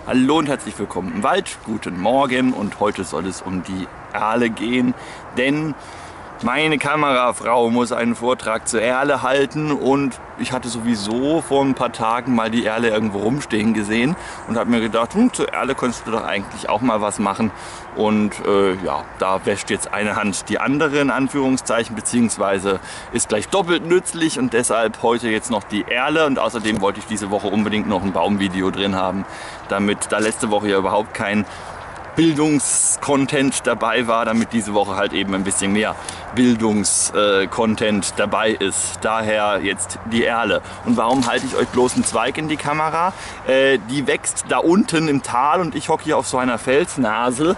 Hallo und herzlich willkommen im Wald, guten Morgen, und heute soll es um die Erle gehen, denn meine Kamerafrau muss einen Vortrag zur Erle halten und ich hatte sowieso vor ein paar Tagen mal die Erle irgendwo rumstehen gesehen und habe mir gedacht, zur Erle könntest du doch eigentlich auch mal was machen. Und ja, da wäscht jetzt eine Hand die andere in Anführungszeichen, beziehungsweise ist gleich doppelt nützlich, und deshalb heute jetzt noch die Erle. Und außerdem wollte ich diese Woche unbedingt noch ein Baumvideo drin haben, damit da letzte Woche ja überhaupt kein Bildungscontent dabei war, damit diese Woche halt eben ein bisschen mehr Bildungscontent dabei ist. Daher jetzt die Erle. Und warum halte ich euch bloß einen Zweig in die Kamera? Die wächst da unten im Tal und ich hocke hier auf so einer Felsnase.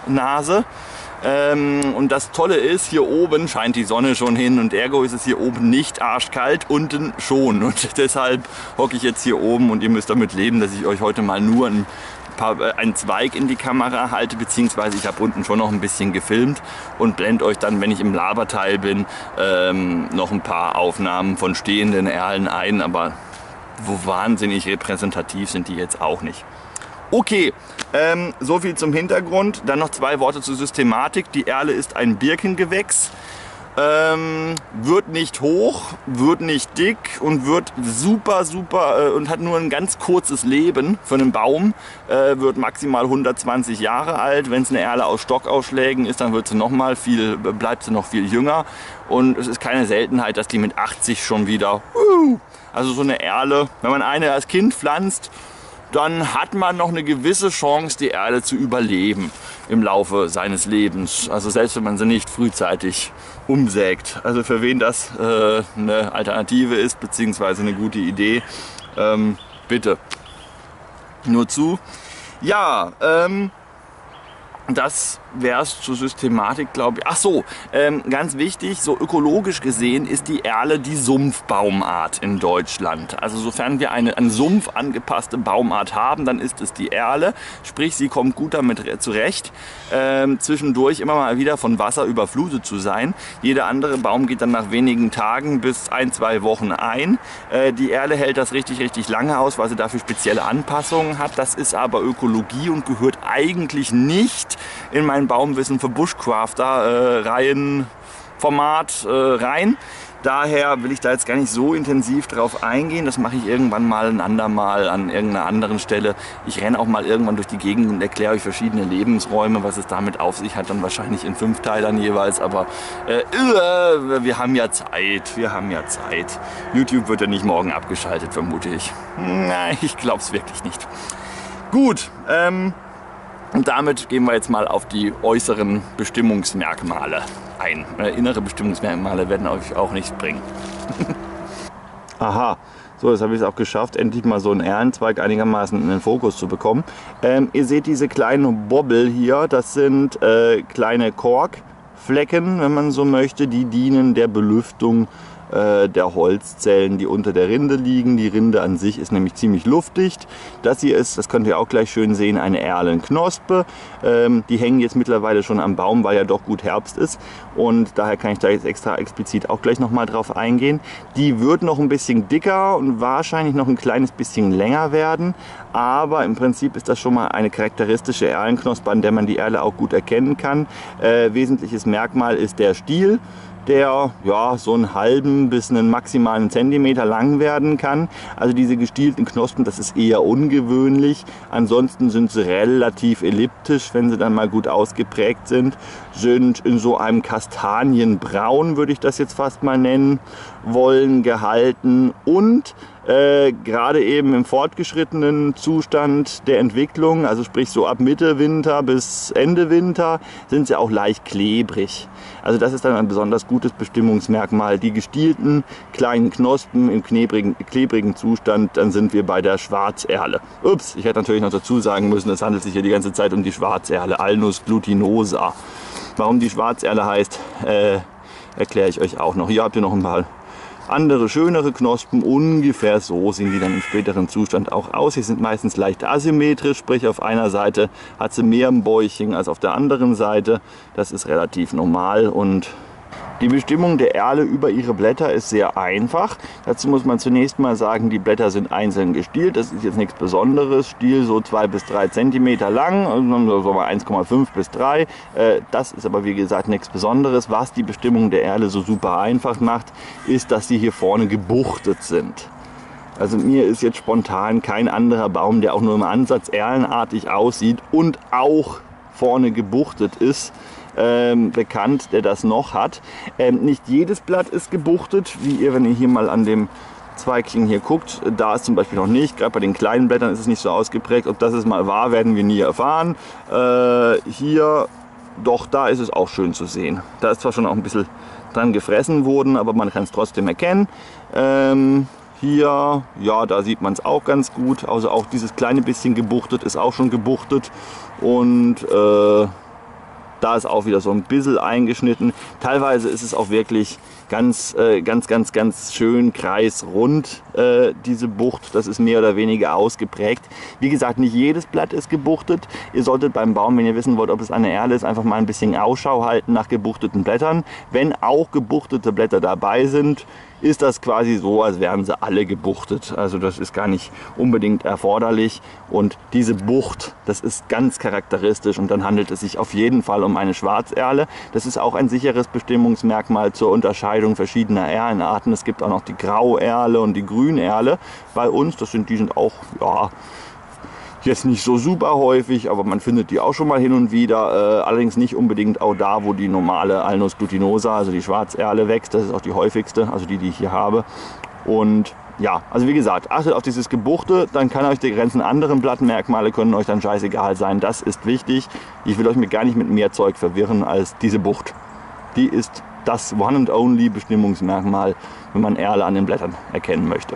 Und das Tolle ist, hier oben scheint die Sonne schon hin und ergo ist es hier oben nicht arschkalt, unten schon. Und deshalb hocke ich jetzt hier oben und ihr müsst damit leben, dass ich euch heute mal nur einen Zweig in die Kamera halte, beziehungsweise ich habe unten schon noch ein bisschen gefilmt und blende euch dann, wenn ich im Laberteil bin, noch ein paar Aufnahmen von stehenden Erlen ein, aber wo wahnsinnig repräsentativ sind die jetzt auch nicht. Okay, so viel zum Hintergrund. Dann noch zwei Worte zur Systematik. Die Erle ist ein Birkengewächs. Wird nicht hoch, wird nicht dick und wird super und hat nur ein ganz kurzes Leben für einen Baum, wird maximal 120 Jahre alt. Wenn es eine Erle aus Stockausschlägen ist, dann wird sie bleibt sie noch viel jünger, und es ist keine Seltenheit, dass die mit 80 schon wieder, also so eine Erle, wenn man eine als Kind pflanzt, dann hat man noch eine gewisse Chance, die Erle zu überleben im Laufe seines Lebens. Also selbst wenn man sie nicht frühzeitig umsägt. Also für wen das eine Alternative ist, beziehungsweise eine gute Idee, bitte nur zu. Ja, das wäre es zur Systematik, glaube ich. Ach so, ganz wichtig, so ökologisch gesehen ist die Erle die Sumpfbaumart in Deutschland. Also sofern wir eine an Sumpf angepasste Baumart haben, dann ist es die Erle. Sprich, sie kommt gut damit zurecht, zwischendurch immer mal wieder von Wasser überflutet zu sein. Jeder andere Baum geht dann nach wenigen Tagen bis 1-2 Wochen ein. Die Erle hält das richtig lange aus, weil sie dafür spezielle Anpassungen hat. Das ist aber Ökologie und gehört eigentlich nicht in mein Baumwissen für Bushcrafter Format rein. Daher will ich da jetzt gar nicht so intensiv drauf eingehen. Das mache ich irgendwann mal ein andermal an irgendeiner anderen Stelle. Ich renne auch mal irgendwann durch die Gegend und erkläre euch verschiedene Lebensräume, was es damit auf sich hat, dann wahrscheinlich in 5 Teilern jeweils. Aber wir haben ja Zeit, YouTube wird ja nicht morgen abgeschaltet, vermute ich. Nein, ich glaube es wirklich nicht. Gut, und damit gehen wir jetzt mal auf die äußeren Bestimmungsmerkmale ein. Innere Bestimmungsmerkmale werden euch auch nichts bringen. Aha, so, jetzt habe ich es auch geschafft, endlich mal so einen Erlenzweig einigermaßen in den Fokus zu bekommen. Ihr seht diese kleinen Bobbel hier, das sind kleine Korkflecken, wenn man so möchte, die dienen der Belüftung der Holzzellen, die unter der Rinde liegen. Die Rinde an sich ist nämlich ziemlich luftdicht. Das hier ist, das könnt ihr auch gleich schön sehen, eine Erlenknospe. Die hängen jetzt mittlerweile schon am Baum, weil ja doch gut Herbst ist, und daher kann ich da jetzt extra explizit auch gleich nochmal drauf eingehen. Die wird noch ein bisschen dicker und wahrscheinlich noch ein kleines bisschen länger werden, aber im Prinzip ist das schon mal eine charakteristische Erlenknospe, an der man die Erle auch gut erkennen kann. Wesentliches Merkmal ist der Stiel, der ja so einen halben bis einen maximalen Zentimeter lang werden kann. Also diese gestielten Knospen, das ist eher ungewöhnlich. Ansonsten sind sie relativ elliptisch, wenn sie dann mal gut ausgeprägt sind. Sind in so einem Kastanienbraun, würde ich das jetzt fast mal nennen wollen, gehalten, und gerade eben im fortgeschrittenen Zustand der Entwicklung, also sprich so ab Mitte Winter bis Ende Winter, sind sie auch leicht klebrig. Also das ist dann ein besonders gutes Bestimmungsmerkmal. Die gestielten kleinen Knospen im klebrigen Zustand, dann sind wir bei der Schwarzerle. Ups, ich hätte natürlich noch dazu sagen müssen, es handelt sich hier die ganze Zeit um die Schwarzerle, Alnus glutinosa. Warum die Schwarzerle heißt, erkläre ich euch auch noch. Hier habt ihr noch ein paar andere, schönere Knospen. Ungefähr so sehen die dann im späteren Zustand auch aus. Sie sind meistens leicht asymmetrisch, sprich auf einer Seite hat sie mehr im Bäuchchen als auf der anderen Seite. Das ist relativ normal und Die Bestimmung der Erle über ihre Blätter ist sehr einfach. Dazu muss man zunächst mal sagen, die Blätter sind einzeln gestielt. Das ist jetzt nichts Besonderes. Stiel so 2 bis 3 cm lang, so mal 1,5 bis 3. Das ist aber wie gesagt nichts Besonderes. Was die Bestimmung der Erle so super einfach macht, ist, dass sie hier vorne gebuchtet sind. Also mir ist jetzt spontan kein anderer Baum, der auch nur im Ansatz erlenartig aussieht und auch vorne gebuchtet ist, bekannt, der das noch hat. Nicht jedes Blatt ist gebuchtet, wie ihr, wenn ihr hier mal an dem Zweigling hier guckt, da ist zum Beispiel noch nicht. Gerade bei den kleinen Blättern ist es nicht so ausgeprägt. Ob das es mal war, werden wir nie erfahren. Hier, doch, da ist es auch schön zu sehen. Da ist zwar schon auch ein bisschen dran gefressen worden, aber man kann es trotzdem erkennen. Hier, ja, da sieht man es auch ganz gut. Also auch dieses kleine bisschen gebuchtet ist auch schon gebuchtet. Und da ist auch wieder so ein bisschen eingeschnitten. Teilweise ist es auch wirklich ganz schön kreisrund, diese Bucht. Das ist mehr oder weniger ausgeprägt. Wie gesagt, nicht jedes Blatt ist gebuchtet. Ihr solltet beim Baum, wenn ihr wissen wollt, ob es eine Erle ist, einfach mal ein bisschen Ausschau halten nach gebuchteten Blättern. Wenn auch gebuchtete Blätter dabei sind, ist das quasi so, als wären sie alle gebuchtet. Also das ist gar nicht unbedingt erforderlich. Und diese Bucht, das ist ganz charakteristisch und dann handelt es sich auf jeden Fall um eine Schwarzerle. Das ist auch ein sicheres Bestimmungsmerkmal zur Unterscheidung verschiedener Erlenarten. Es gibt auch noch die Grauerle und die Grünerle bei uns. Die sind auch, ja, jetzt nicht so super häufig, aber man findet die auch schon mal hin und wieder. Allerdings nicht unbedingt auch da, wo die normale Alnus glutinosa, also die Schwarzerle, wächst. Das ist auch die häufigste, also die ich hier habe. Und ja, also wie gesagt, achtet auf dieses Gebuchte, dann kann euch die ganzen anderen Blattmerkmale können euch dann scheißegal sein. Das ist wichtig. Ich will euch gar nicht mit mehr Zeug verwirren als diese Bucht. Die ist das One and Only Bestimmungsmerkmal, wenn man Erle an den Blättern erkennen möchte.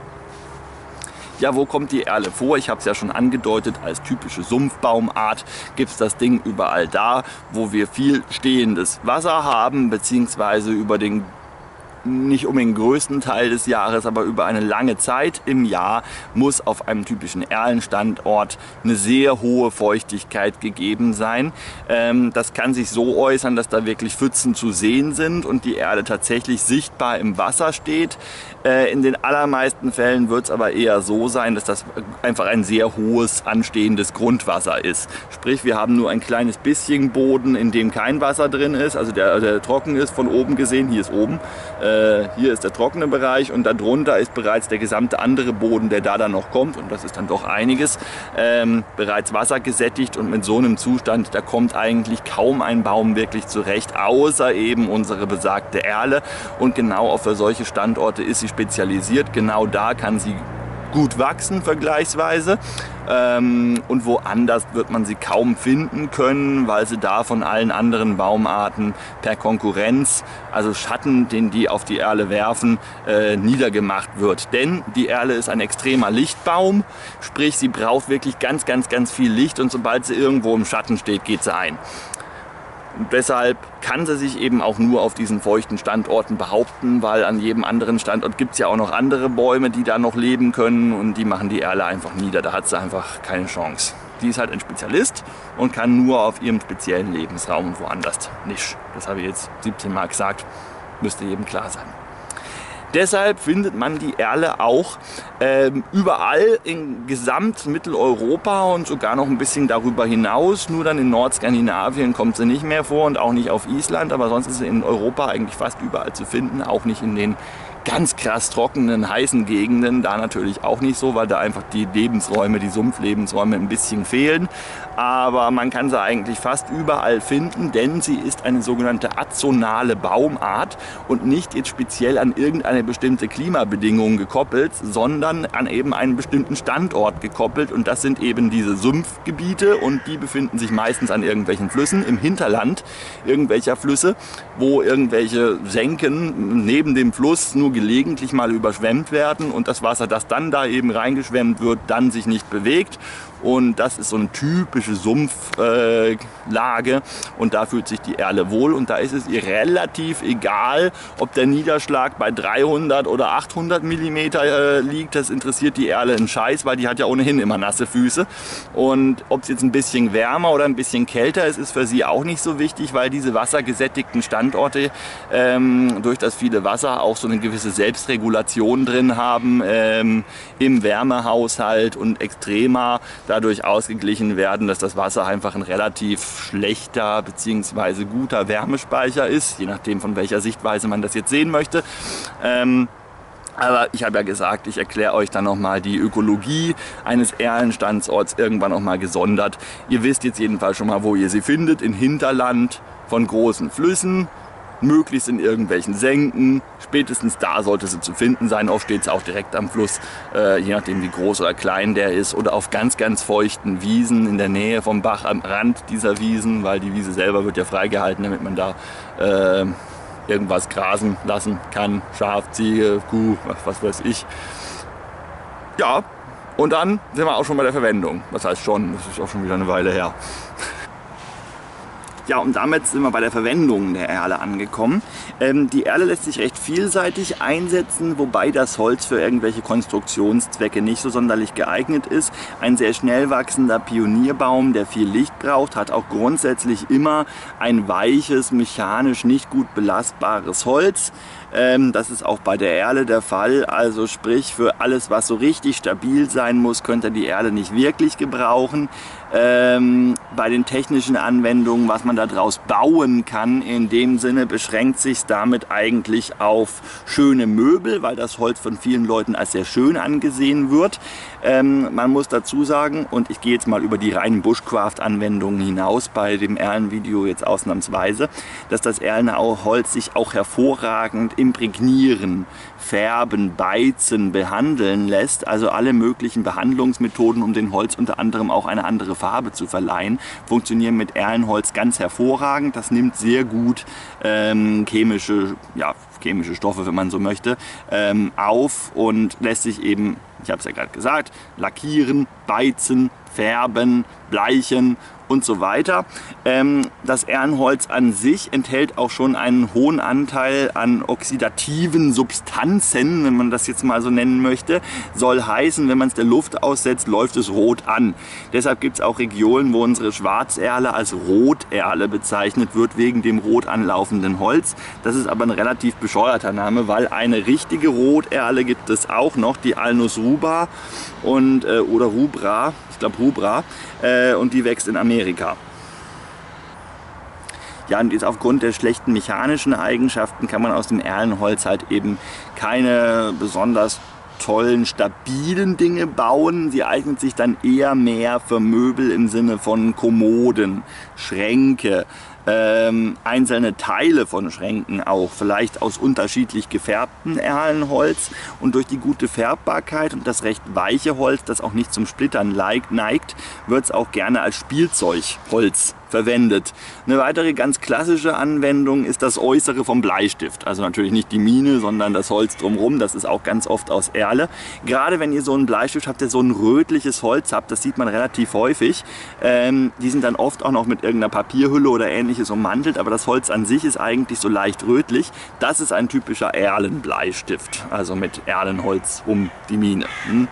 Ja, wo kommt die Erle vor? Ich habe es ja schon angedeutet, als typische Sumpfbaumart gibt es das Ding überall da, wo wir viel stehendes Wasser haben, beziehungsweise über den nicht um den größten Teil des Jahres, aber über eine lange Zeit im Jahr muss auf einem typischen Erlenstandort eine sehr hohe Feuchtigkeit gegeben sein. Das kann sich so äußern, dass da wirklich Pfützen zu sehen sind und die Erle tatsächlich sichtbar im Wasser steht. In den allermeisten Fällen wird es aber eher so sein, dass das einfach ein sehr hohes, anstehendes Grundwasser ist. Sprich, wir haben nur ein kleines bisschen Boden, in dem kein Wasser drin ist, also der trocken ist, von oben gesehen. Hier ist oben. Hier ist der trockene Bereich und darunter ist bereits der gesamte andere Boden, der da dann noch kommt, und das ist dann doch einiges, bereits wassergesättigt, und mit so einem Zustand, da kommt eigentlich kaum ein Baum wirklich zurecht, außer eben unsere besagte Erle, und genau auf solche Standorte ist sie spezialisiert. Genau da kann sie gut wachsen vergleichsweise, und woanders wird man sie kaum finden können, weil sie da von allen anderen Baumarten per Konkurrenz, also Schatten, den die auf die Erle werfen, niedergemacht wird. Denn die Erle ist ein extremer Lichtbaum, sprich sie braucht wirklich ganz viel Licht, und sobald sie irgendwo im Schatten steht, geht sie ein. Und deshalb kann sie sich eben auch nur auf diesen feuchten Standorten behaupten, weil an jedem anderen Standort gibt es ja auch noch andere Bäume, die da noch leben können, und die machen die Erle einfach nieder. Da hat sie einfach keine Chance. Die ist halt ein Spezialist und kann nur auf ihrem speziellen Lebensraum und woanders nicht. Das habe ich jetzt 17 Mal gesagt, müsste jedem klar sein. Deshalb findet man die Erle auch überall in Gesamt-Mitteleuropa und sogar noch ein bisschen darüber hinaus. Nur dann in Nordskandinavien kommt sie nicht mehr vor und auch nicht auf Island, aber sonst ist sie in Europa eigentlich fast überall zu finden, auch nicht in den ganz krass trockenen, heißen Gegenden, da natürlich auch nicht so, weil da einfach die Lebensräume, die Sumpflebensräume ein bisschen fehlen. Aber man kann sie eigentlich fast überall finden, denn sie ist eine sogenannte azonale Baumart und nicht jetzt speziell an irgendeine bestimmte Klimabedingung gekoppelt, sondern an eben einen bestimmten Standort gekoppelt. Und das sind eben diese Sumpfgebiete, und die befinden sich meistens an irgendwelchen Flüssen, im Hinterland irgendwelcher Flüsse, wo irgendwelche Senken neben dem Fluss nur gelegentlich mal überschwemmt werden und das Wasser, das dann da eben reingeschwemmt wird, dann sich nicht bewegt und das ist so eine typische Sumpflage und da fühlt sich die Erle wohl und da ist es ihr relativ egal, ob der Niederschlag bei 300 oder 800 mm liegt. Das interessiert die Erle einen Scheiß, weil die hat ja ohnehin immer nasse Füße und ob es jetzt ein bisschen wärmer oder ein bisschen kälter ist, ist für sie auch nicht so wichtig, weil diese wassergesättigten Standorte durch das viele Wasser auch so eine gewisse Selbstregulation drin haben im Wärmehaushalt und extremer dadurch ausgeglichen werden, dass das Wasser einfach ein relativ schlechter bzw. guter Wärmespeicher ist, je nachdem von welcher Sichtweise man das jetzt sehen möchte. Aber ich habe ja gesagt, ich erkläre euch dann nochmal die Ökologie eines Erlenstandorts irgendwann nochmal gesondert. Ihr wisst jetzt jedenfalls schon mal, wo ihr sie findet, in Hinterland von großen Flüssen, möglichst in irgendwelchen Senken. Spätestens da sollte sie zu finden sein. Oft steht es auch direkt am Fluss, je nachdem wie groß oder klein der ist. Oder auf ganz, ganz feuchten Wiesen in der Nähe vom Bach am Rand dieser Wiesen, weil die Wiese selber wird ja freigehalten, damit man da irgendwas grasen lassen kann. Schaf, Ziege, Kuh, was weiß ich. Ja, und dann sind wir auch schon bei der Verwendung. Das heißt schon, das ist auch schon wieder eine Weile her. Ja, und damit sind wir bei der Verwendung der Erle angekommen. Die Erle lässt sich recht vielseitig einsetzen, wobei das Holz für irgendwelche Konstruktionszwecke nicht so sonderlich geeignet ist. Ein sehr schnell wachsender Pionierbaum, der viel Licht braucht, hat auch grundsätzlich immer ein weiches, mechanisch nicht gut belastbares Holz. Das ist auch bei der Erle der Fall, also sprich für alles, was so richtig stabil sein muss, könnt ihr die Erle nicht wirklich gebrauchen. Bei den technischen Anwendungen, was man daraus bauen kann, in dem Sinne beschränkt sich damit eigentlich auf schöne Möbel, weil das Holz von vielen Leuten als sehr schön angesehen wird. Man muss dazu sagen, und ich gehe jetzt mal über die reinen Bushcraft-Anwendungen hinaus, bei dem Erlenvideo jetzt ausnahmsweise, dass das Erlenholz sich auch hervorragend imprägnieren, färben, beizen, behandeln lässt. Also alle möglichen Behandlungsmethoden, um dem Holz unter anderem auch eine andere Farbe zu verleihen, funktionieren mit Erlenholz ganz hervorragend. Das nimmt sehr gut chemische Stoffe, wenn man so möchte, auf und lässt sich eben, ich habe es ja gerade gesagt, lackieren, beizen, färben, bleichen und so weiter. Das Erlenholz an sich enthält auch schon einen hohen Anteil an oxidativen Substanzen, wenn man das jetzt mal so nennen möchte. Soll heißen, wenn man es der Luft aussetzt, läuft es rot an. Deshalb gibt es auch Regionen, wo unsere Schwarzerle als Roterle bezeichnet wird, wegen dem rot anlaufenden Holz. Das ist aber ein relativ bescheuerter Name, weil eine richtige Roterle gibt es auch noch, die Alnus rubra oder rubra, ich glaube Rubra, und die wächst in Amerika. Ja, und jetzt aufgrund der schlechten mechanischen Eigenschaften kann man aus dem Erlenholz halt eben keine besonders tollen, stabilen Dinge bauen. Sie eignet sich dann eher mehr für Möbel im Sinne von Kommoden, Schränke, einzelne Teile von Schränken auch, vielleicht aus unterschiedlich gefärbtem Erlenholz, und durch die gute Färbbarkeit und das recht weiche Holz, das auch nicht zum Splittern neigt, wird es auch gerne als Spielzeugholz verwendet. Eine weitere ganz klassische Anwendung ist das Äußere vom Bleistift. Also natürlich nicht die Mine, sondern das Holz drumherum. Das ist auch ganz oft aus Erle. Gerade wenn ihr so einen Bleistift habt, der so ein rötliches Holz habt, das sieht man relativ häufig. Die sind dann oft auch noch mit irgendeiner Papierhülle oder ähnliches ummantelt, aber das Holz an sich ist eigentlich so leicht rötlich. Das ist ein typischer Erlenbleistift, also mit Erlenholz um die Mine.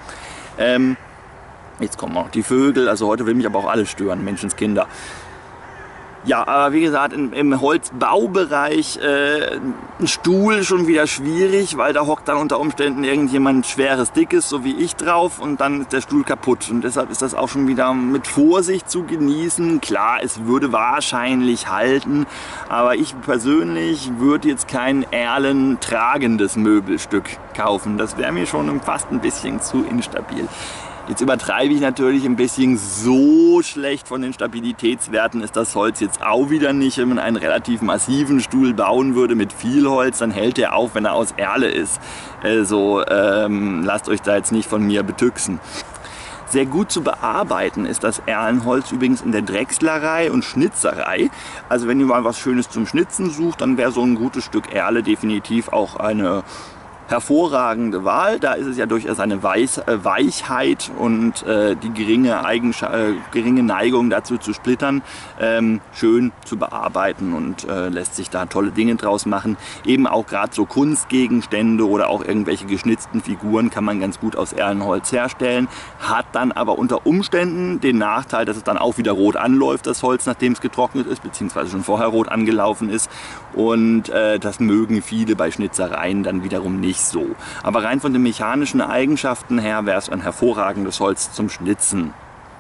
Jetzt kommen auch noch die Vögel, also heute will mich aber auch alles stören, Menschenskinder. Ja, aber wie gesagt, im Holzbaubereich ein Stuhl schon wieder schwierig, weil da hockt dann unter Umständen irgendjemand schweres, dickes, so wie ich drauf, und dann ist der Stuhl kaputt. Und deshalb ist das auch schon wieder mit Vorsicht zu genießen. Klar, es würde wahrscheinlich halten, aber ich persönlich würde jetzt kein erlentragendes Möbelstück kaufen. Das wäre mir schon fast ein bisschen zu instabil. Jetzt übertreibe ich natürlich ein bisschen, so schlecht von den Stabilitätswerten ist das Holz jetzt auch wieder nicht. Wenn man einen relativ massiven Stuhl bauen würde mit viel Holz, dann hält der auf, wenn er aus Erle ist. Also lasst euch da jetzt nicht von mir betüxen. Sehr gut zu bearbeiten ist das Erlenholz übrigens in der Drechslerei und Schnitzerei. Also wenn ihr mal was Schönes zum Schnitzen sucht, dann wäre so ein gutes Stück Erle definitiv auch eine hervorragende Wahl. Da ist es ja durch seine Weichheit und die geringe Neigung dazu zu splittern, schön zu bearbeiten und lässt sich da tolle Dinge draus machen. Eben auch gerade so Kunstgegenstände oder auch irgendwelche geschnitzten Figuren kann man ganz gut aus Erlenholz herstellen, hat dann aber unter Umständen den Nachteil, dass es dann auch wieder rot anläuft, das Holz, nachdem es getrocknet ist, beziehungsweise schon vorher rot angelaufen ist, und das mögen viele bei Schnitzereien dann wiederum nicht so. Aber rein von den mechanischen Eigenschaften her wäre es ein hervorragendes Holz zum Schnitzen.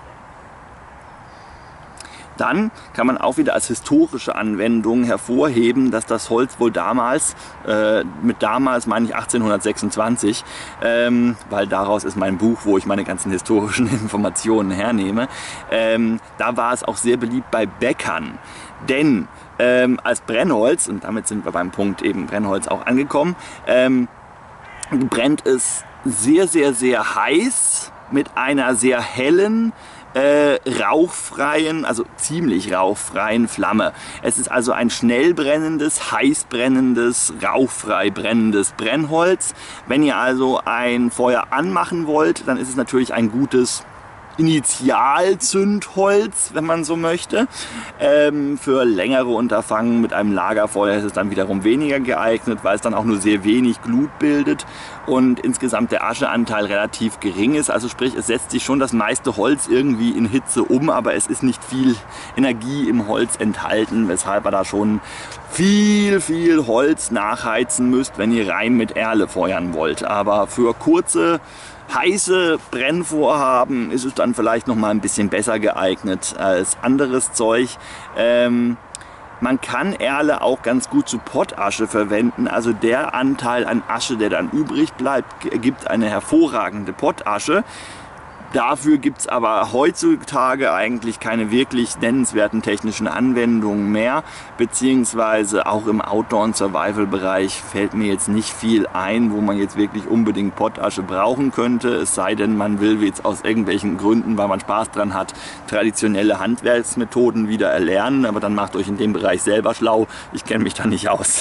Dann kann man auch wieder als historische Anwendung hervorheben, dass das Holz wohl damals, mit damals meine ich 1826, weil daraus ist mein Buch, wo ich meine ganzen historischen Informationen hernehme, da war es auch sehr beliebt bei Bäckern. Denn als Brennholz, und damit sind wir beim Punkt eben Brennholz auch angekommen, brennt es sehr, sehr, sehr heiß mit einer sehr hellen, rauchfreien, also ziemlich rauchfreien Flamme. Es ist also ein schnell brennendes, heiß brennendes, rauchfrei brennendes Brennholz. Wenn ihr also ein Feuer anmachen wollt, dann ist es natürlich ein gutes Initialzündholz, wenn man so möchte. Für längere Unterfangen mit einem Lagerfeuer ist es dann wiederum weniger geeignet, weil es dann auch nur sehr wenig Glut bildet und insgesamt der Ascheanteil relativ gering ist. Also sprich, es setzt sich schon das meiste Holz irgendwie in Hitze um, aber es ist nicht viel Energie im Holz enthalten, weshalb ihr da schon viel Holz nachheizen müsst, wenn ihr rein mit Erle feuern wollt. Aber für kurze, heiße Brennvorhaben ist es dann vielleicht noch mal ein bisschen besser geeignet als anderes Zeug. Man kann Erle auch ganz gut zu Pottasche verwenden, also der Anteil an Asche, der dann übrig bleibt, gibt eine hervorragende Pottasche. Dafür gibt es aber heutzutage eigentlich keine wirklich nennenswerten technischen Anwendungen mehr, beziehungsweise auch im Outdoor- und Survival-Bereich fällt mir jetzt nicht viel ein, wo man jetzt wirklich unbedingt Pottasche brauchen könnte, es sei denn, man will jetzt aus irgendwelchen Gründen, weil man Spaß dran hat, traditionelle Handwerksmethoden wieder erlernen, aber dann macht euch in dem Bereich selber schlau, ich kenne mich da nicht aus.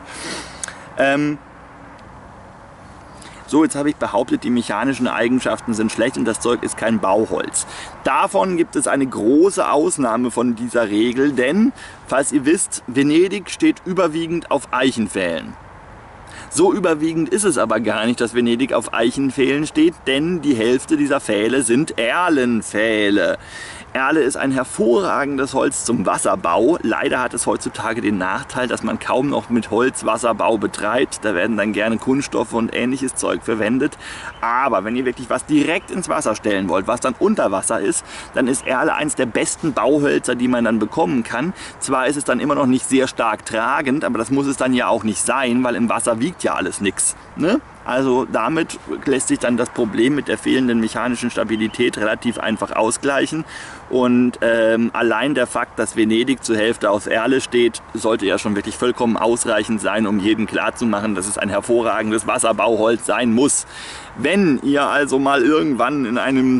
So, jetzt habe ich behauptet, die mechanischen Eigenschaften sind schlecht und das Zeug ist kein Bauholz. Davon gibt es eine große Ausnahme von dieser Regel, denn, falls ihr wisst, Venedig steht überwiegend auf Eichenpfählen. So überwiegend ist es aber gar nicht, dass Venedig auf Eichenpfählen steht, denn die Hälfte dieser Pfähle sind Erlenpfähle. Erle ist ein hervorragendes Holz zum Wasserbau. Leider hat es heutzutage den Nachteil, dass man kaum noch mit Holz Wasserbau betreibt. Da werden dann gerne Kunststoffe und ähnliches Zeug verwendet. Aber wenn ihr wirklich was direkt ins Wasser stellen wollt, was dann unter Wasser ist, dann ist Erle eins der besten Bauhölzer, die man dann bekommen kann. Zwar ist es dann immer noch nicht sehr stark tragend, aber das muss es dann ja auch nicht sein, weil im Wasser wiegt ja alles nichts, ne? Also damit lässt sich dann das Problem mit der fehlenden mechanischen Stabilität relativ einfach ausgleichen. Und allein der Fakt, dass Venedig zur Hälfte aus Erle steht, sollte ja schon wirklich vollkommen ausreichend sein, um jedem klarzumachen, dass es ein hervorragendes Wasserbauholz sein muss. Wenn ihr also mal irgendwann in einem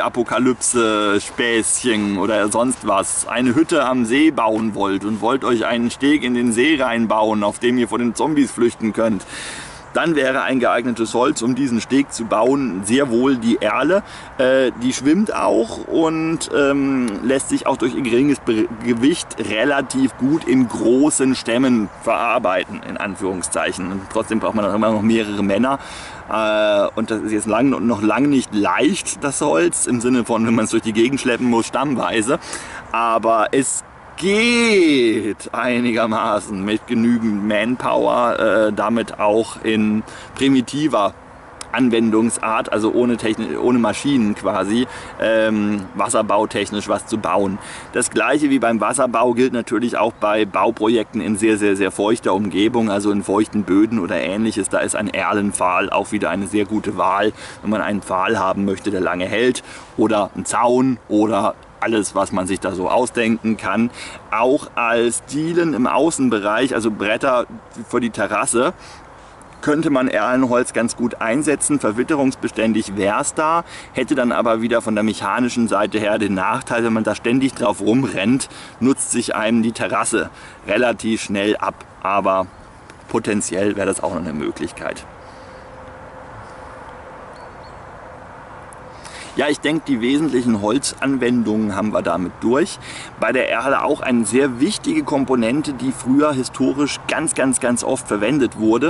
Zombie-Apokalypse-Späßchen oder sonst was eine Hütte am See bauen wollt und wollt euch einen Steg in den See reinbauen, auf dem ihr vor den Zombies flüchten könnt, dann wäre ein geeignetes Holz, um diesen Steg zu bauen, sehr wohl die Erle. Die schwimmt auch und lässt sich auch durch ihr geringes Gewicht relativ gut in großen Stämmen verarbeiten, in Anführungszeichen. Und trotzdem braucht man dann immer noch mehrere Männer. Und das ist jetzt noch lang nicht leicht, das Holz, im Sinne von, wenn man es durch die Gegend schleppen muss, stammweise. Aber es geht einigermaßen mit genügend Manpower, damit auch in primitiver Anwendungsart, also ohne Maschinen quasi, wasserbautechnisch was zu bauen. Das gleiche wie beim Wasserbau gilt natürlich auch bei Bauprojekten in sehr, sehr, sehr feuchter Umgebung, also in feuchten Böden oder ähnliches. Da ist ein Erlenpfahl auch wieder eine sehr gute Wahl, wenn man einen Pfahl haben möchte, der lange hält, oder einen Zaun oder alles, was man sich da so ausdenken kann. Auch als Dielen im Außenbereich, also Bretter für die Terrasse, könnte man Erlenholz ganz gut einsetzen. Verwitterungsbeständig wäre es da, hätte dann aber wieder von der mechanischen Seite her den Nachteil, wenn man da ständig drauf rumrennt, nutzt sich einem die Terrasse relativ schnell ab. Aber potenziell wäre das auch noch eine Möglichkeit. Ja, ich denke, die wesentlichen Holzanwendungen haben wir damit durch. Bei der Erle auch eine sehr wichtige Komponente, die früher historisch ganz oft verwendet wurde,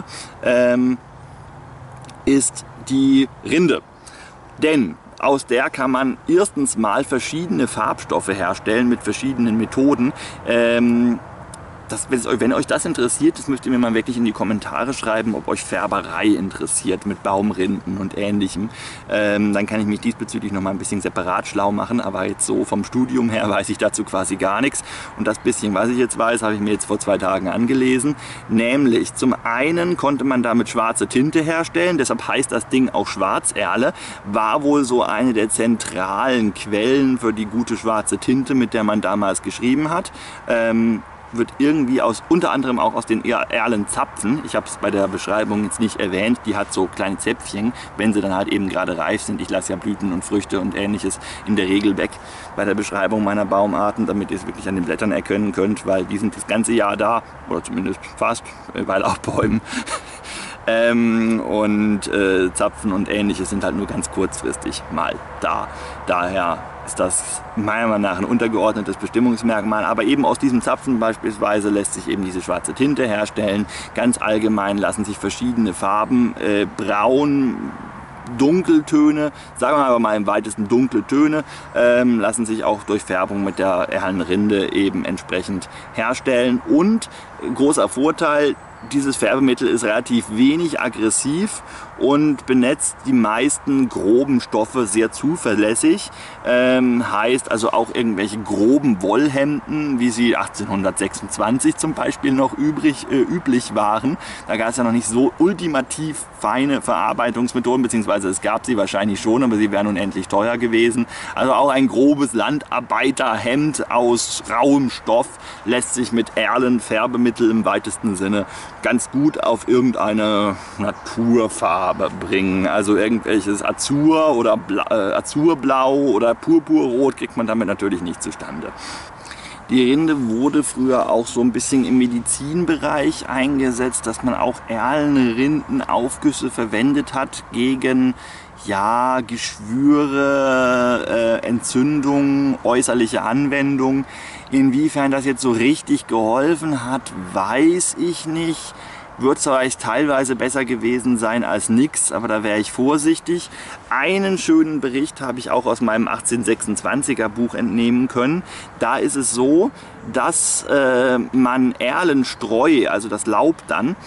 ist die Rinde. Denn aus der kann man erstens mal verschiedene Farbstoffe herstellen mit verschiedenen Methoden. Wenn euch das interessiert, das müsst ihr mir mal wirklich in die Kommentare schreiben, ob euch Färberei interessiert mit Baumrinden und Ähnlichem. Dann kann ich mich diesbezüglich noch mal ein bisschen separat schlau machen, aber jetzt so vom Studium her weiß ich dazu quasi gar nichts. Und das bisschen, was ich jetzt weiß, habe ich mir jetzt vor 2 Tagen angelesen. Nämlich zum einen konnte man damit schwarze Tinte herstellen, deshalb heißt das Ding auch Schwarzerle, war wohl so eine der zentralen Quellen für die gute schwarze Tinte, mit der man damals geschrieben hat. Wird irgendwie unter anderem auch aus den Erlenzapfen, ich habe es bei der Beschreibung jetzt nicht erwähnt, die hat so kleine Zäpfchen, wenn sie dann halt eben gerade reif sind. Ich lasse ja Blüten und Früchte und Ähnliches in der Regel weg bei der Beschreibung meiner Baumarten, damit ihr es wirklich an den Blättern erkennen könnt, weil die sind das ganze Jahr da, oder zumindest fast, bei Laubbäumen. Zapfen und Ähnliches sind halt nur ganz kurzfristig mal da. Daher ist das meiner Meinung nach ein untergeordnetes Bestimmungsmerkmal. Aber eben aus diesem Zapfen beispielsweise lässt sich eben diese schwarze Tinte herstellen. Ganz allgemein lassen sich verschiedene Farben, braun, Dunkeltöne, sagen wir aber mal im weitesten dunkle Töne, lassen sich auch durch Färbung mit der Erlenrinde eben entsprechend herstellen. Und großer Vorteil, dieses Färbemittel ist relativ wenig aggressiv und benetzt die meisten groben Stoffe sehr zuverlässig. Heißt also auch irgendwelche groben Wollhemden, wie sie 1826 zum Beispiel noch üblich waren. Da gab es ja noch nicht so ultimativ feine Verarbeitungsmethoden, beziehungsweise es gab sie wahrscheinlich schon, aber sie wären unendlich teuer gewesen. Also auch ein grobes Landarbeiterhemd aus rauem Stoff lässt sich mit Erlenfärbemittel im weitesten Sinne ganz gut auf irgendeine Naturfarbe bringen. Also irgendwelches Azur oder Azurblau oder Purpurrot kriegt man damit natürlich nicht zustande. Die Rinde wurde früher auch so ein bisschen im Medizinbereich eingesetzt, dass man auch Erlenrindenaufgüsse verwendet hat gegen Geschwüre, Entzündungen, äußerliche Anwendung. Inwiefern das jetzt so richtig geholfen hat, weiß ich nicht. Wird zwar teilweise besser gewesen sein als nix, aber da wäre ich vorsichtig. Einen schönen Bericht habe ich auch aus meinem 1826er Buch entnehmen können. Da ist es so, dass man Erlenstreu, also das Laub dann,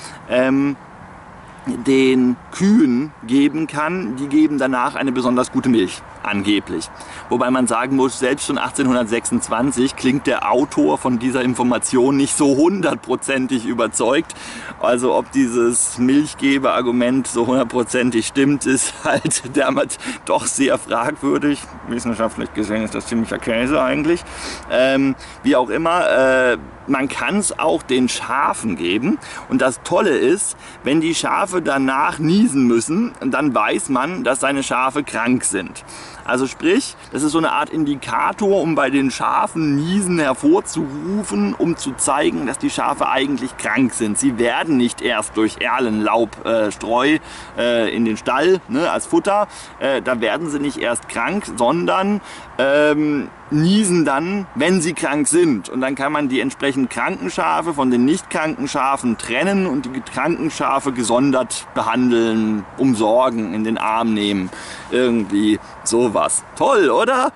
den Kühen geben kann. Die geben danach eine besonders gute Milch, angeblich. Wobei man sagen muss, selbst schon 1826 klingt der Autor von dieser Information nicht so hundertprozentig überzeugt. Also ob dieses Milchgeber-Argument so hundertprozentig stimmt, ist halt damals doch sehr fragwürdig. Wissenschaftlich gesehen ist das ziemlicher Käse eigentlich. Wie auch immer, man kann es auch den Schafen geben. Und das Tolle ist, wenn die Schafe danach niesen müssen, dann weiß man, dass seine Schafe krank sind. Also sprich, das ist so eine Art Indikator, um bei den Schafen Niesen hervorzurufen, um zu zeigen, dass die Schafe eigentlich krank sind. Sie werden nicht erst durch Erlenlaubstreu in den Stall, ne, als Futter, da werden sie nicht erst krank, sondern niesen dann, wenn sie krank sind. Und dann kann man die entsprechend kranken Schafe von den nicht kranken Schafen trennen und die kranken Schafe gesondert behandeln, umsorgen, in den Arm nehmen. Irgendwie sowas. Toll, oder?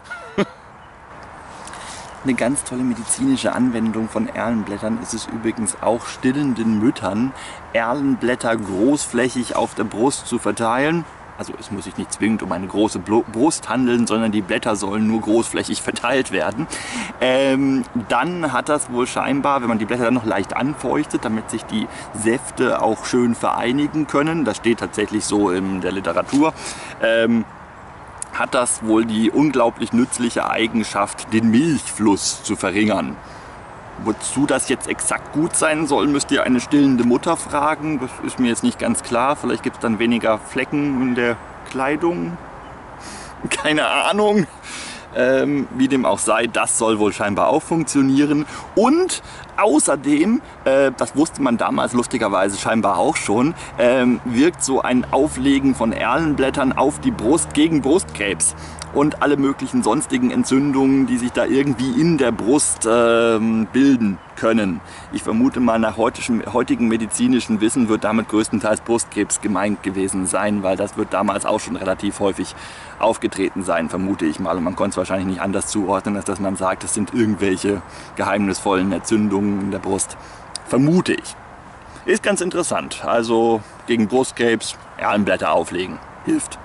Eine ganz tolle medizinische Anwendung von Erlenblättern ist es übrigens auch, stillenden Müttern Erlenblätter großflächig auf der Brust zu verteilen. Also es muss sich nicht zwingend um eine große Brust handeln, sondern die Blätter sollen nur großflächig verteilt werden. Dann hat das wohl scheinbar, wenn man die Blätter dann noch leicht anfeuchtet, damit sich die Säfte auch schön vereinigen können, das steht tatsächlich so in der Literatur, hat das wohl die unglaublich nützliche Eigenschaft, den Milchfluss zu verringern. Wozu das jetzt exakt gut sein soll, müsst ihr eine stillende Mutter fragen. Das ist mir jetzt nicht ganz klar. Vielleicht gibt es dann weniger Flecken in der Kleidung. Keine Ahnung. Wie dem auch sei, das soll wohl scheinbar auch funktionieren. Und außerdem, das wusste man damals lustigerweise scheinbar auch schon, wirkt so ein Auflegen von Erlenblättern auf die Brust gegen Brustkrebs. und alle möglichen sonstigen Entzündungen, die sich da irgendwie in der Brust bilden können. Ich vermute mal, nach heutigem medizinischen Wissen wird damit größtenteils Brustkrebs gemeint gewesen sein, weil das wird damals auch schon relativ häufig aufgetreten sein, vermute ich mal. Und man konnte es wahrscheinlich nicht anders zuordnen, als dass man sagt, es sind irgendwelche geheimnisvollen Entzündungen in der Brust. Vermute ich. Ist ganz interessant. Also gegen Brustkrebs Erlenblätter auflegen. Hilft.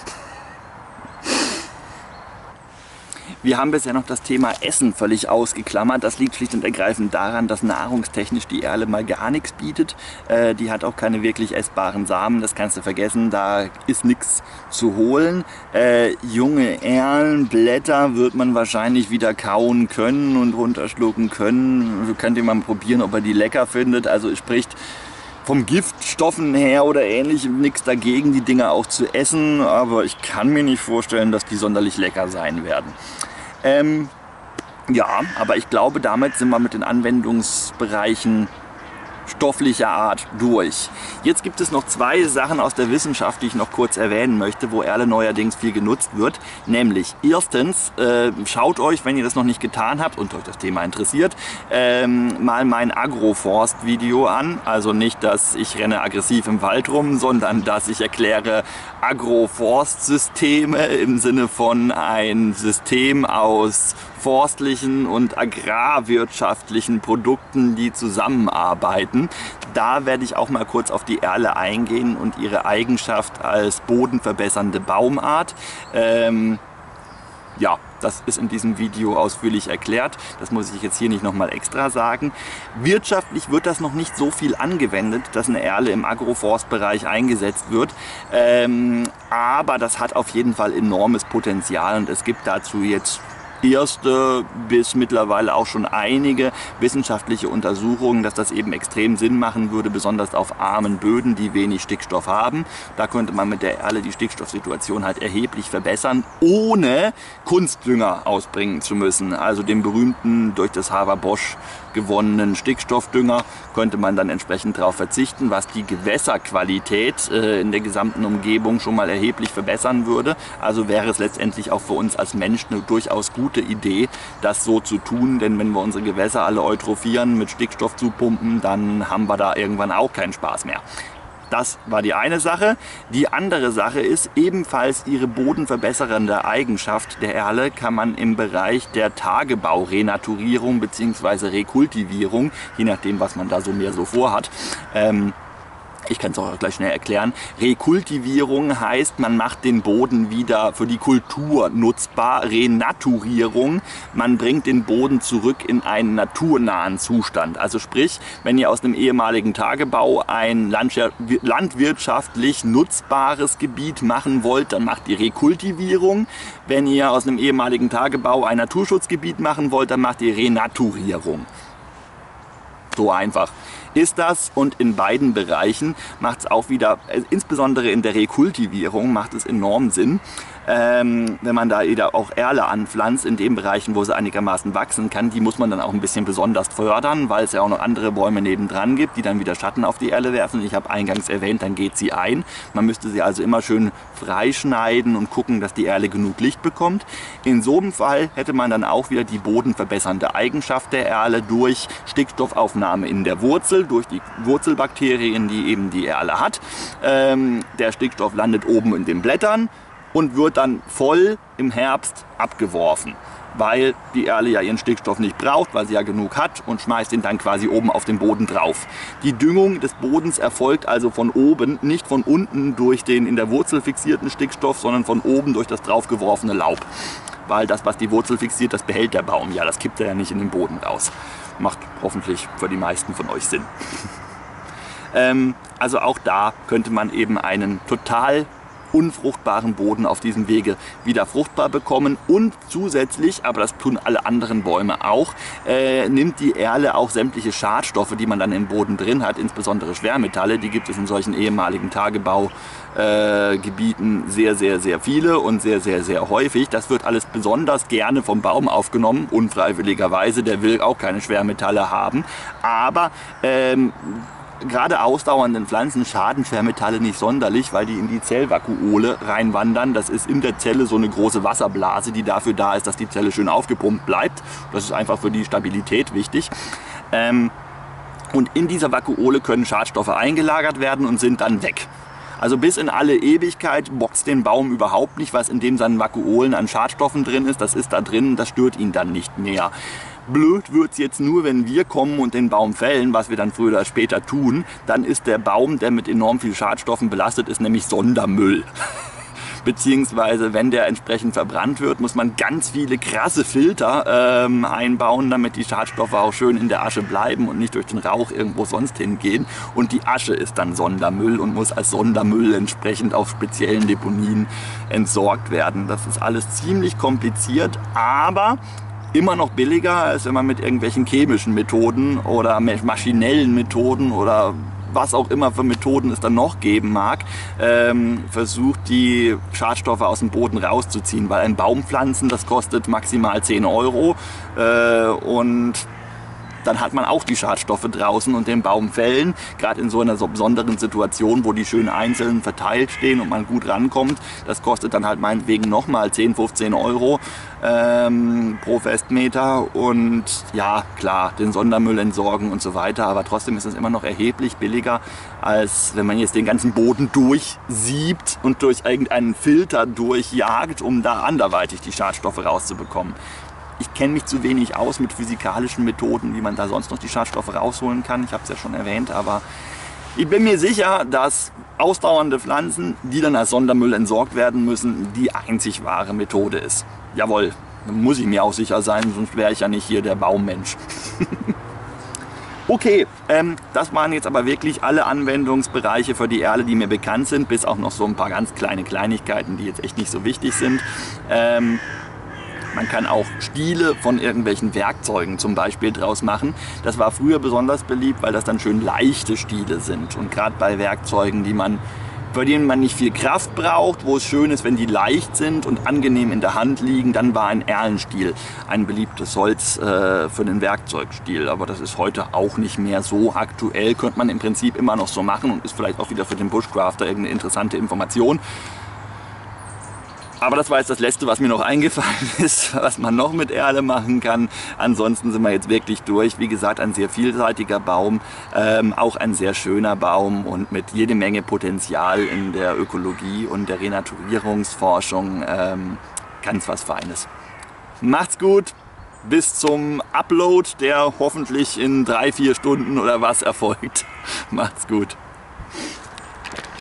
Wir haben bisher noch das Thema Essen völlig ausgeklammert. Das liegt schlicht und ergreifend daran, dass nahrungstechnisch die Erle mal gar nichts bietet. Die hat auch keine wirklich essbaren Samen, das kannst du vergessen, da ist nichts zu holen. Junge Erlenblätter wird man wahrscheinlich wieder kauen können und runterschlucken können. So könnt ihr mal probieren, ob ihr die lecker findet. Also es spricht vom Giftstoffen her oder ähnlichem nichts dagegen, die Dinger auch zu essen, aber ich kann mir nicht vorstellen, dass die sonderlich lecker sein werden. Ja, aber ich glaube, damit sind wir mit den Anwendungsbereichen stofflicher Art durch. Jetzt gibt es noch zwei Sachen aus der Wissenschaft, die ich noch kurz erwähnen möchte, wo Erle neuerdings viel genutzt wird. Nämlich erstens, schaut euch, wenn ihr das noch nicht getan habt und euch das Thema interessiert, mal mein Agroforst-Video an. Also nicht, dass ich renne aggressiv im Wald rum, sondern dass ich erkläre Agroforstsysteme im Sinne von ein System aus forstlichen und agrarwirtschaftlichen Produkten, die zusammenarbeiten. Da werde ich auch mal kurz auf die Erle eingehen und ihre Eigenschaft als bodenverbessernde Baumart. Ja, das ist in diesem Video ausführlich erklärt. Das muss ich jetzt hier nicht nochmal extra sagen. Wirtschaftlich wird das noch nicht so viel angewendet, dass eine Erle im Agroforstbereich eingesetzt wird. Aber das hat auf jeden Fall enormes Potenzial und es gibt dazu jetzt erste bis mittlerweile auch schon einige wissenschaftliche Untersuchungen, dass das eben extrem Sinn machen würde, besonders auf armen Böden, die wenig Stickstoff haben. Da könnte man mit der Erle die Stickstoffsituation halt erheblich verbessern, ohne Kunstdünger ausbringen zu müssen. Also den berühmten durch das Haber-Bosch gewonnenen Stickstoffdünger könnte man dann entsprechend darauf verzichten, was die Gewässerqualität in der gesamten Umgebung schon mal erheblich verbessern würde. Also wäre es letztendlich auch für uns als Mensch eine durchaus gute Idee, das so zu tun, denn wenn wir unsere Gewässer alle eutrophieren, mit Stickstoff zupumpen, dann haben wir da irgendwann auch keinen Spaß mehr. Das war die eine Sache. Die andere Sache ist ebenfalls ihre bodenverbessernde Eigenschaft der Erle kann man im Bereich der Tagebaurenaturierung bzw. Rekultivierung, je nachdem was man da so mehr so vorhat, ich kann es auch gleich schnell erklären. Rekultivierung heißt, man macht den Boden wieder für die Kultur nutzbar. Renaturierung, man bringt den Boden zurück in einen naturnahen Zustand. Also sprich, wenn ihr aus einem ehemaligen Tagebau ein landwirtschaftlich nutzbares Gebiet machen wollt, dann macht ihr Rekultivierung. Wenn ihr aus einem ehemaligen Tagebau ein Naturschutzgebiet machen wollt, dann macht ihr Renaturierung. So einfach ist das und in beiden Bereichen macht es auch wieder, insbesondere in der Rekultivierung macht es enorm Sinn, wenn man da wieder auch Erle anpflanzt in den Bereichen, wo sie einigermaßen wachsen kann. Die muss man dann auch ein bisschen besonders fördern, weil es ja auch noch andere Bäume nebendran gibt, die dann wieder Schatten auf die Erle werfen. Ich habe eingangs erwähnt, dann geht sie ein. Man müsste sie also immer schön freischneiden und gucken, dass die Erle genug Licht bekommt. In so einem Fall hätte man dann auch wieder die bodenverbessernde Eigenschaft der Erle durch Stickstoffaufnahme in der Wurzel, durch die Wurzelbakterien, die eben die Erle hat. Der Stickstoff landet oben in den Blättern und wird dann voll im Herbst abgeworfen, weil die Erle ja ihren Stickstoff nicht braucht, weil sie ja genug hat und schmeißt ihn dann quasi oben auf den Boden drauf. Die Düngung des Bodens erfolgt also von oben, nicht von unten durch den in der Wurzel fixierten Stickstoff, sondern von oben durch das draufgeworfene Laub. Weil das, was die Wurzel fixiert, das behält der Baum ja, das kippt er ja nicht in den Boden raus. Macht hoffentlich für die meisten von euch Sinn. Also auch da könnte man eben einen total unfruchtbaren Boden auf diesem Wege wieder fruchtbar bekommen und zusätzlich, aber das tun alle anderen Bäume auch, nimmt die Erle auch sämtliche Schadstoffe, die man dann im Boden drin hat, insbesondere Schwermetalle, die gibt es in solchen ehemaligen Tagebaugebieten sehr, sehr, sehr viele und sehr, sehr, sehr häufig. Das wird alles besonders gerne vom Baum aufgenommen, unfreiwilligerweise, der will auch keine Schwermetalle haben, aber gerade ausdauernden Pflanzen schaden Schwermetalle nicht sonderlich, weil die in die Zellvakuole reinwandern. Das ist in der Zelle so eine große Wasserblase, die dafür da ist, dass die Zelle schön aufgepumpt bleibt. Das ist einfach für die Stabilität wichtig. Und in dieser Vakuole können Schadstoffe eingelagert werden und sind dann weg. Also bis in alle Ewigkeit boxt den Baum überhaupt nicht, was in dem seinen Vakuolen an Schadstoffen drin ist. Das ist da drin, das stört ihn dann nicht mehr. Blöd wird es jetzt nur, wenn wir kommen und den Baum fällen, was wir dann früher oder später tun. Dann ist der Baum, der mit enorm viel Schadstoffen belastet ist, nämlich Sondermüll. Beziehungsweise, wenn der entsprechend verbrannt wird, muss man ganz viele krasse Filter einbauen, damit die Schadstoffe auch schön in der Asche bleiben und nicht durch den Rauch irgendwo sonst hingehen. Und die Asche ist dann Sondermüll und muss als Sondermüll entsprechend auf speziellen Deponien entsorgt werden. Das ist alles ziemlich kompliziert, aber immer noch billiger, als wenn man mit irgendwelchen chemischen Methoden oder maschinellen Methoden oder was auch immer für Methoden es dann noch geben mag, versucht die Schadstoffe aus dem Boden rauszuziehen. Weil ein Baum pflanzen, das kostet maximal 10 € und dann hat man auch die Schadstoffe draußen und den Baum fällen. Gerade in so einer so besonderen Situation, wo die schön einzeln verteilt stehen und man gut rankommt. Das kostet dann halt meinetwegen nochmal 10, 15 € pro Festmeter. Und ja, klar, den Sondermüll entsorgen und so weiter. Aber trotzdem ist es immer noch erheblich billiger, als wenn man jetzt den ganzen Boden durchsiebt und durch irgendeinen Filter durchjagt, um da anderweitig die Schadstoffe rauszubekommen. Ich kenne mich zu wenig aus mit physikalischen Methoden, wie man da sonst noch die Schadstoffe rausholen kann. Ich habe es ja schon erwähnt, aber ich bin mir sicher, dass ausdauernde Pflanzen, die dann als Sondermüll entsorgt werden müssen, die einzig wahre Methode ist. Jawohl, muss ich mir auch sicher sein, sonst wäre ich ja nicht hier der Baummensch. Okay, das waren jetzt aber wirklich alle Anwendungsbereiche für die Erle, die mir bekannt sind, bis auch noch so ein paar ganz kleine Kleinigkeiten, die jetzt echt nicht so wichtig sind. Man kann auch Stiele von irgendwelchen Werkzeugen zum Beispiel draus machen. Das war früher besonders beliebt, weil das dann schön leichte Stiele sind. Und gerade bei Werkzeugen, bei denen man nicht viel Kraft braucht, wo es schön ist, wenn die leicht sind und angenehm in der Hand liegen, dann war ein Erlenstiel ein beliebtes Holz für den Werkzeugstiel. Aber das ist heute auch nicht mehr so aktuell. Könnte man im Prinzip immer noch so machen und ist vielleicht auch wieder für den Bushcrafter irgendeine interessante Information. Aber das war jetzt das Letzte, was mir noch eingefallen ist, was man noch mit Erle machen kann. Ansonsten sind wir jetzt wirklich durch. Wie gesagt, ein sehr vielseitiger Baum, auch ein sehr schöner Baum und mit jede Menge Potenzial in der Ökologie und der Renaturierungsforschung. Ganz was Feines. Macht's gut, bis zum Upload, der hoffentlich in 3-4 Stunden oder was erfolgt. Macht's gut.